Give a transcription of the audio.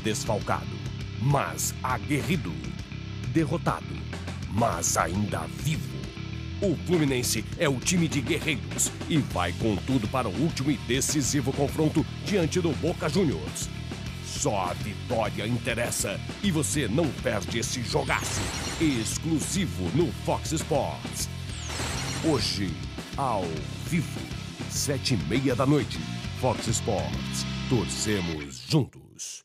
desfalcado, mas aguerrido. Derrotado, mas ainda vivo. O Fluminense é o time de guerreiros e vai com tudo para o último e decisivo confronto diante do Boca Juniors. Só a vitória interessa e você não perde esse jogaço. Exclusivo no Fox Sports. Hoje, ao vivo, 7:30 da noite. Fox Sports. Torcemos juntos.